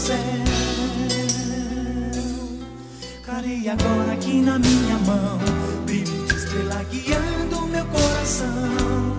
céu. Clarei agora aqui na minha mão, brilho de estrela guiando meu coração.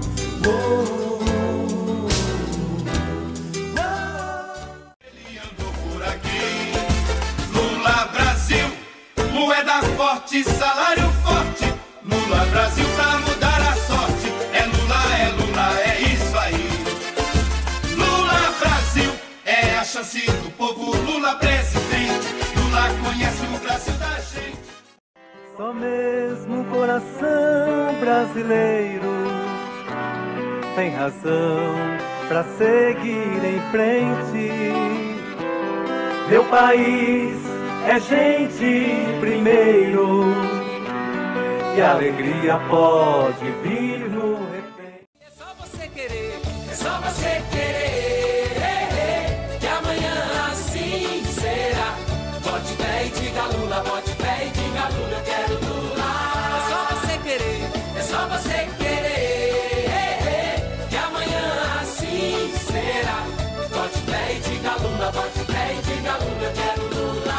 Ele andou por aqui. Lula Brasil, moeda forte, salário forte. Lula Brasil pra mudar a sorte. É Lula, é isso aí. Lula Brasil, é a chance do povo. Lula presidente, Lula conhece o Brasil da gente. Só mesmo o coração brasileiro tem razão pra seguir em frente. Meu país é gente primeiro, e a alegria pode vir no repente. É só você querer, é só você querer, que amanhã assim será. Bote fé e diga Lula, bote fé e diga Lula, eu quero Lula. É só você querer, é só você querer, que amanhã assim será. Bote fé e diga Lula, bote fé e diga Lula, eu quero Lula.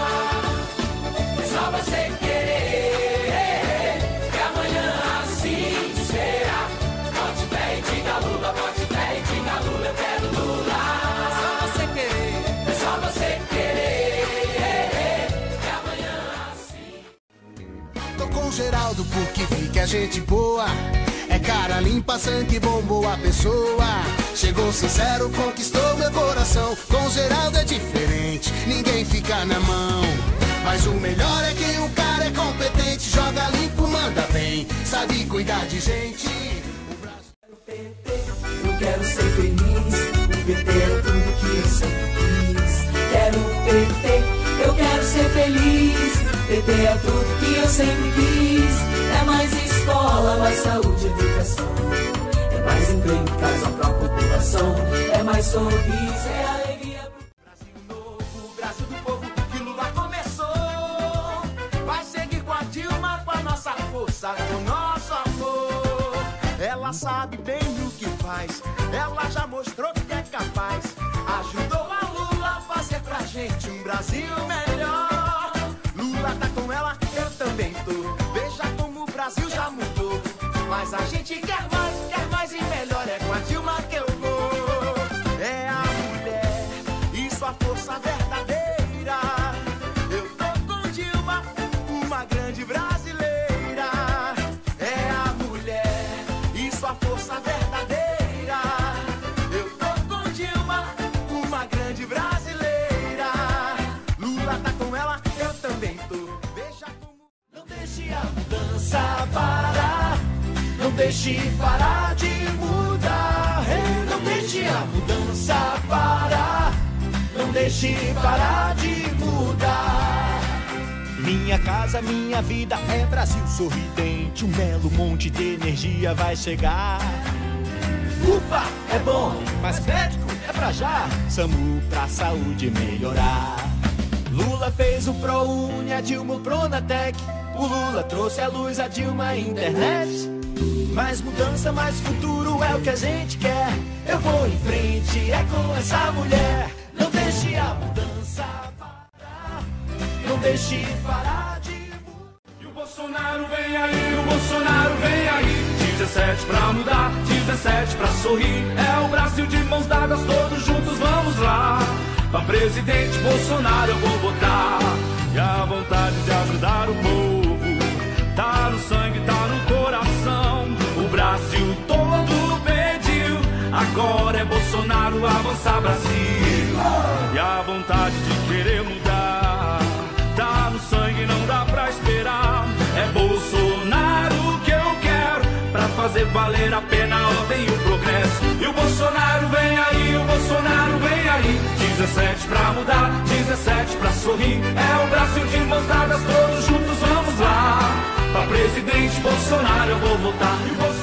É só você querer, que amanhã assim será. Bote fé e diga Lula, bote fé e diga Lula, eu quero Lula. É só você querer, é só você querer, que amanhã assim. Tô com Geraldo porque vi que a gente boa é cara limpa, sangue bom, boa pessoa. Chegou sincero, conquistou meu coração. Com Geraldo é diferente, ninguém fica na mão. Mas o melhor é que o cara é competente, joga limpo, manda bem, sabe cuidar de gente. Eu quero ser feliz, o PT é tudo que eu sempre quis. Quero o PT, eu quero ser feliz. PT é tudo que eu sempre quis. É mais escola, mais saúde, educação. É mais emprego, casa pra população. É mais sorriso, é alegria. Brasil novo, Brasil do povo, que Lula começou. Vai seguir com a Dilma, com a nossa força, com o nosso amor. Ela sabe bem o que faz, ela já mostrou que é capaz. Ajudou a Lula a fazer pra gente um Brasil melhor. Lula tá com ela, eu também tô. Veja como o Brasil já mudou. Mas a gente quer mais e melhor. É com a Dilma que eu vou. É a mulher e sua força verdadeira. Eu tô com Dilma, uma grande brasileira. É a mulher e sua força verdadeira. Eu tô com Dilma, uma grande brasileira. Lula tá com ela, eu também tô. Veja como... Não deixe a mudança parar. Não deixe parar de mudar. Não deixe a mudança parar. Não deixe parar de mudar. Minha casa, minha vida é Brasil sorridente. Um belo monte de energia vai chegar. UPA é bom, Mas médico é pra já. SAMU pra saúde melhorar. Lula fez o ProUni, a Dilma o Pronatec. O Lula trouxe a luz, a Dilma a internet. Mais mudança, mais futuro é o que a gente quer. Eu vou em frente, é com essa mulher. Não deixe a mudança parar. Não deixe parar de mudar. E o Bolsonaro vem aí, o Bolsonaro vem aí. 17 pra mudar, 17 pra sorrir. É o Brasil de mãos dadas, todos juntos vamos lá. Pra presidente Bolsonaro eu vou votar. E a vontade de ajudar o povo tá no sangue, tá no coração. O Brasil todo pediu, agora é Bolsonaro avançar Brasil. E a vontade de querer mudar tá no sangue, não dá pra esperar. É Bolsonaro que eu quero, pra fazer valer a pena a ordem e o progresso. E o Bolsonaro vem aí, o Bolsonaro vem aí. 17 pra mudar, 17 pra sorrir. É o Brasil de mãos dadas, todos juntos vamos lá. Pra presidente Bolsonaro eu vou votar. E o